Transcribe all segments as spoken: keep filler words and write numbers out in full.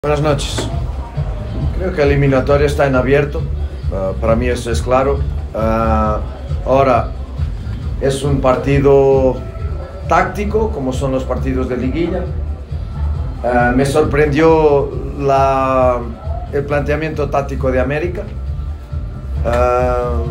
Buenas noches. Creo que el eliminatorio está en abierto. Uh, para mí eso es claro. Uh, ahora, es un partido táctico, como son los partidos de liguilla. Uh, me sorprendió la, el planteamiento táctico de América. Uh,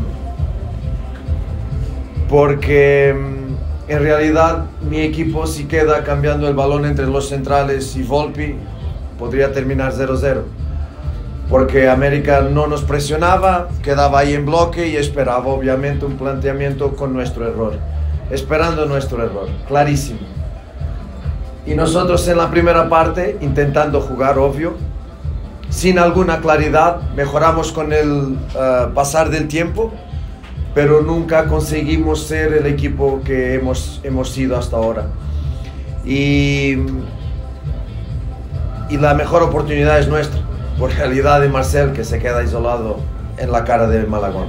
porque en realidad mi equipo, si queda cambiando el balón entre los centrales y Volpi, podría terminar cero cero, porque América no nos presionaba, quedaba ahí en bloque y esperaba obviamente un planteamiento con nuestro error, esperando nuestro error, clarísimo. Y nosotros en la primera parte, intentando jugar, obvio, sin alguna claridad, mejoramos con el uh, pasar del tiempo, pero nunca conseguimos ser el equipo que hemos, hemos sido hasta ahora. Y... Y la mejor oportunidad es nuestra, por realidad de Marcel, que se queda isolado en la cara de Malagón.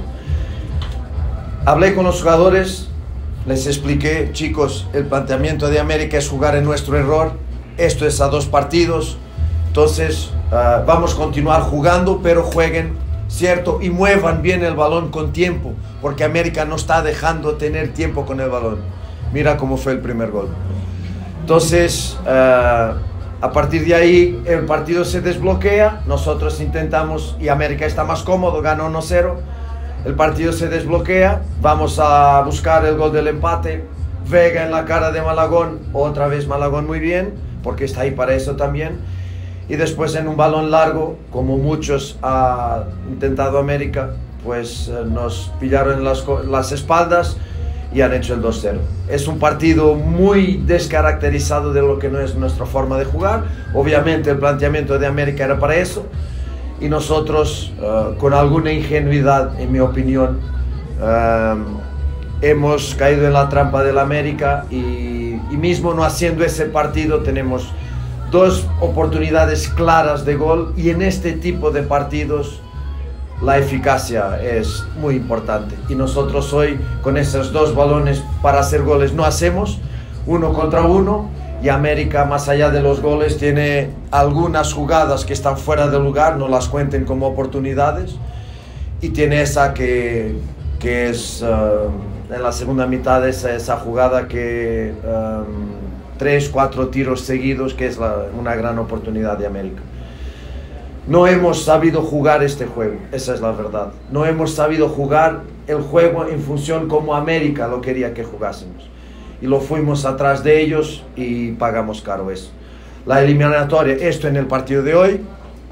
Hablé con los jugadores, les expliqué, chicos, el planteamiento de América es jugar en nuestro error, esto es a dos partidos, entonces uh, vamos a continuar jugando, pero jueguen, ¿cierto? Y muevan bien el balón con tiempo, porque América no está dejando tener tiempo con el balón. Mira cómo fue el primer gol. Entonces... Uh, A partir de ahí el partido se desbloquea, nosotros intentamos y América está más cómodo, gana uno cero, el partido se desbloquea, vamos a buscar el gol del empate, Vega en la cara de Malagón, otra vez Malagón muy bien, porque está ahí para eso también, y después en un balón largo, como muchos ha intentado América, pues nos pillaron las, las espaldas y han hecho el dos cero. Es un partido muy descaracterizado de lo que no es nuestra forma de jugar. Obviamente el planteamiento de América era para eso y nosotros, uh, con alguna ingenuidad, en mi opinión, uh, hemos caído en la trampa del América y, y mismo no haciendo ese partido tenemos dos oportunidades claras de gol, y en este tipo de partidos la eficacia es muy importante, y nosotros hoy con esos dos balones para hacer goles no hacemos, uno contra uno, y América, más allá de los goles, tiene algunas jugadas que están fuera de lugar, no las cuenten como oportunidades, y tiene esa que, que es uh, en la segunda mitad, esa, esa jugada que um, tres, cuatro tiros seguidos, que es la, una gran oportunidad de América. No hemos sabido jugar este juego, esa es la verdad. No hemos sabido jugar el juego en función como América lo quería que jugásemos. Y lo fuimos atrás de ellos y pagamos caro eso. La eliminatoria, esto en el partido de hoy,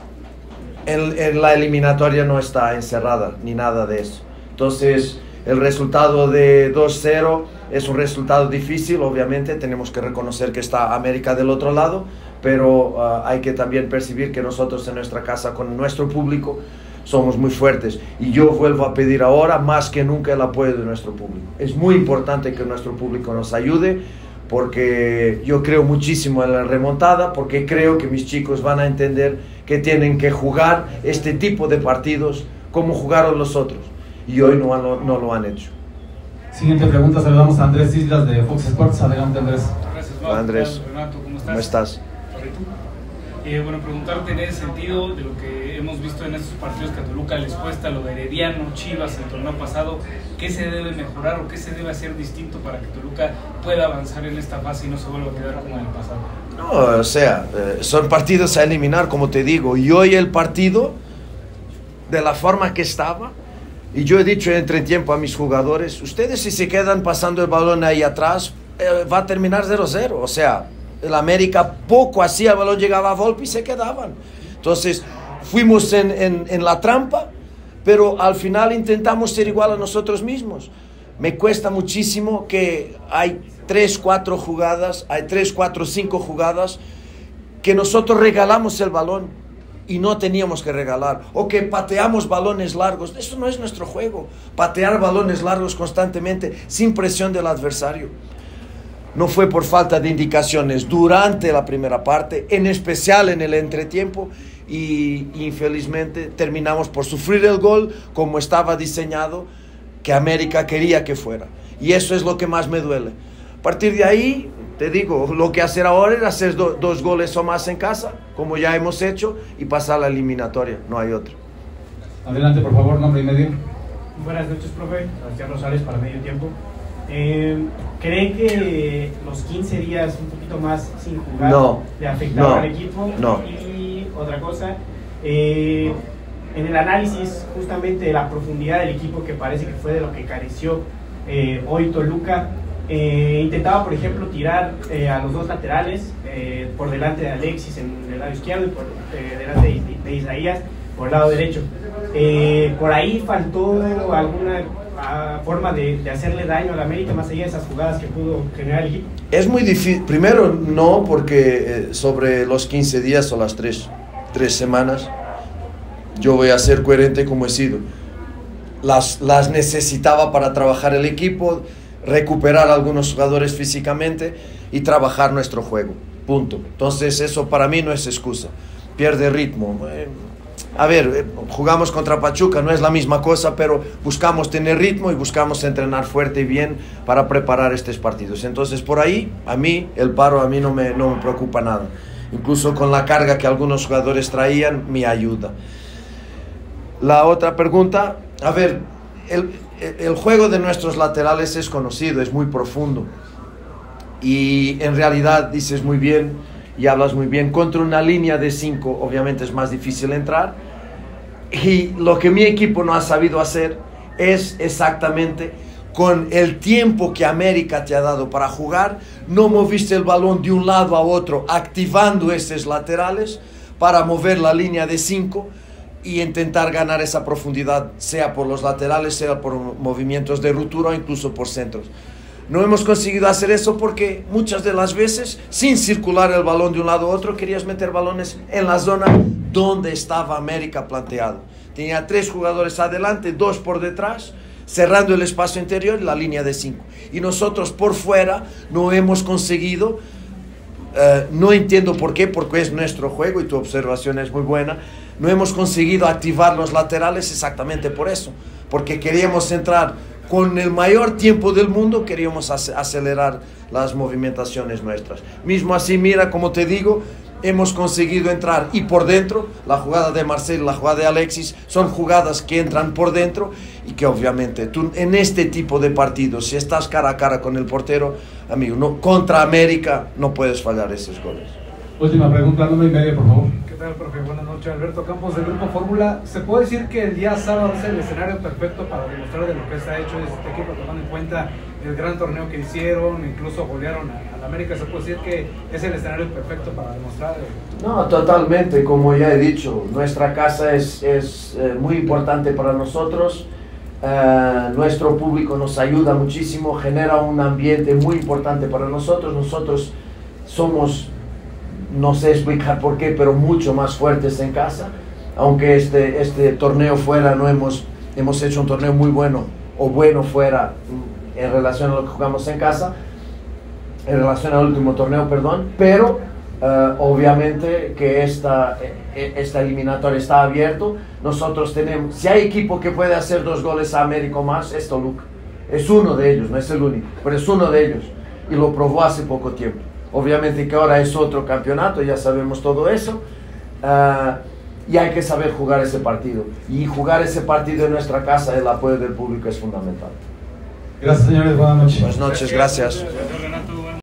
en, en la eliminatoria no está encerrada, ni nada de eso. Entonces, el resultado de dos cero es un resultado difícil, obviamente, tenemos que reconocer que está América del otro lado, pero uh, hay que también percibir que nosotros en nuestra casa, con nuestro público, somos muy fuertes, y yo vuelvo a pedir ahora más que nunca el apoyo de nuestro público. Es muy importante que nuestro público nos ayude, porque yo creo muchísimo en la remontada, porque creo que mis chicos van a entender que tienen que jugar este tipo de partidos como jugaron los otros, y hoy no, no, no lo han hecho. Siguiente pregunta, saludamos a Andrés Islas de Fox Sports. Adelante, Andrés. Gracias, Hola, Andrés. Renato, ¿cómo estás? ¿Cómo estás? Eh, bueno, preguntarte en ese sentido de lo que hemos visto en estos partidos que a Toluca les cuesta, lo de Herediano, Chivas, el torneo pasado, ¿qué se debe mejorar o qué se debe hacer distinto para que Toluca pueda avanzar en esta fase y no se vuelva a quedar como en el pasado? No, o sea, eh, son partidos a eliminar, como te digo, y hoy el partido, de la forma que estaba, y yo he dicho entre tiempo a mis jugadores, ustedes si se quedan pasando el balón ahí atrás, eh, va a terminar cero cero, o sea, el América poco hacía, el balón llegaba a Volpi y se quedaban. Entonces fuimos en, en, en la trampa, pero al final intentamos ser igual a nosotros mismos. Me cuesta muchísimo que hay tres, cuatro jugadas, hay tres, cuatro, cinco jugadas que nosotros regalamos el balón y no teníamos que regalar, o que pateamos balones largos. Eso no es nuestro juego, patear balones largos constantemente sin presión del adversario. No fue por falta de indicaciones durante la primera parte, en especial en el entretiempo, y infelizmente terminamos por sufrir el gol como estaba diseñado, que América quería que fuera, y eso es lo que más me duele. A partir de ahí te digo, lo que hacer ahora es hacer do, dos goles o más en casa, como ya hemos hecho, y pasar la eliminatoria, no hay otra. Adelante, por favor, nombre y medio. Buenas noches, profe. Sebastián Rosales para Medio Tiempo. Eh, ¿Cree que los quince días, un poquito más sin jugar, no, le afectaron no, al equipo? No. Y otra cosa, eh, en el análisis justamente de la profundidad del equipo, que parece que fue de lo que careció eh, hoy Toluca, eh, intentaba, por ejemplo, tirar eh, a los dos laterales, eh, por delante de Alexis en el lado izquierdo y por eh, delante de, de Isaías por el lado derecho. Eh, por ahí faltó alguna a, forma de, de hacerle daño a la América, más allá de esas jugadas que pudo generar el equipo. Es muy difícil, primero no, porque eh, sobre los quince días o las tres, tres semanas, yo voy a ser coherente como he sido. Las, las necesitaba para trabajar el equipo, recuperar a algunos jugadores físicamente y trabajar nuestro juego, punto. Entonces eso para mí no es excusa, pierde ritmo. Eh, a ver, eh, jugamos contra Pachuca, no es la misma cosa, pero buscamos tener ritmo y buscamos entrenar fuerte y bien para preparar estos partidos. Entonces por ahí, a mí, el paro a mí no me, no me preocupa nada. Incluso con la carga que algunos jugadores traían, me ayuda. La otra pregunta, a ver, el, el juego de nuestros laterales es conocido, es muy profundo. Y en realidad dices muy bien y hablas muy bien. Contra una línea de cinco, obviamente es más difícil entrar. Y lo que mi equipo no ha sabido hacer es exactamente, con el tiempo que América te ha dado para jugar, no moviste el balón de un lado a otro, activando esos laterales para mover la línea de cinco y intentar ganar esa profundidad, sea por los laterales, sea por movimientos de ruptura o incluso por centros. No hemos conseguido hacer eso porque muchas de las veces, sin circular el balón de un lado a otro, querías meter balones en la zona donde estaba América planteado. Tenía tres jugadores adelante, dos por detrás, cerrando el espacio interior y la línea de cinco. Y nosotros por fuera no hemos conseguido, uh, no entiendo por qué, porque es nuestro juego y tu observación es muy buena, no hemos conseguido activar los laterales exactamente por eso, porque queríamos entrar con el mayor tiempo del mundo, queríamos acelerar las movimentaciones nuestras. Mismo así, mira, como te digo, hemos conseguido entrar y por dentro, la jugada de Marcelo, la jugada de Alexis, son jugadas que entran por dentro y que obviamente tú en este tipo de partidos, si estás cara a cara con el portero, amigo, no, contra América no puedes fallar esos goles. Última pregunta, nombre y medio, por favor. ¿Qué tal, profe? Buenas noches, Alberto Campos del Grupo Fórmula. ¿Se puede decir que el día sábado es el escenario perfecto para demostrar de lo que está hecho este equipo, tomando en cuenta el gran torneo que hicieron, incluso golearon a, a la América? ¿Se puede decir que es el escenario perfecto para demostrar? No, totalmente, como ya he dicho, nuestra casa es, es eh, muy importante para nosotros. Uh, nuestro público nos ayuda muchísimo, genera un ambiente muy importante para nosotros. Nosotros somos, no sé explicar por qué, pero mucho más fuertes en casa. Aunque este, este torneo fuera, no hemos, hemos hecho un torneo muy bueno, o bueno fuera, en relación a lo que jugamos en casa, en relación al último torneo, perdón, pero uh, obviamente que esta, esta eliminatoria está abierto. Nosotros tenemos, si hay equipo que puede hacer dos goles a América más, es Toluca. Es uno de ellos, no es el único, pero es uno de ellos, y lo probó hace poco tiempo. Obviamente que ahora es otro campeonato, ya sabemos todo eso, uh, y hay que saber jugar ese partido. Y jugar ese partido en nuestra casa, el apoyo del público es fundamental. Gracias, señores. Buenas noches. Buenas noches, gracias. Gracias, Renato.